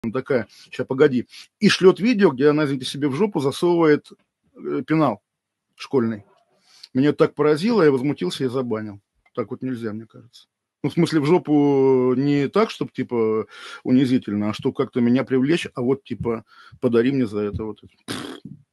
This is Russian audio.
такая, сейчас погоди, и шлет видео, где она, извините, себе в жопу засовывает пенал школьный. Меня это так поразило, я возмутился и забанил. Так вот нельзя, мне кажется. Ну, в смысле, в жопу не так, чтобы, типа, унизительно, а чтобы как-то меня привлечь, а вот, типа, подари мне за это вот.